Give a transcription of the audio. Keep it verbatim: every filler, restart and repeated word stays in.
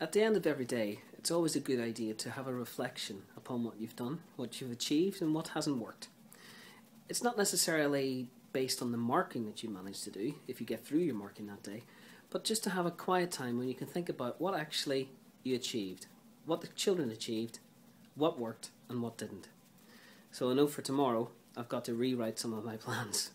At the end of every day, it's always a good idea to have a reflection upon what you've done, what you've achieved, and what hasn't worked. It's not necessarily based on the marking that you managed to do, if you get through your marking that day, but just to have a quiet time when you can think about what actually you achieved, what the children achieved, what worked, and what didn't. So I know for tomorrow, I've got to rewrite some of my plans.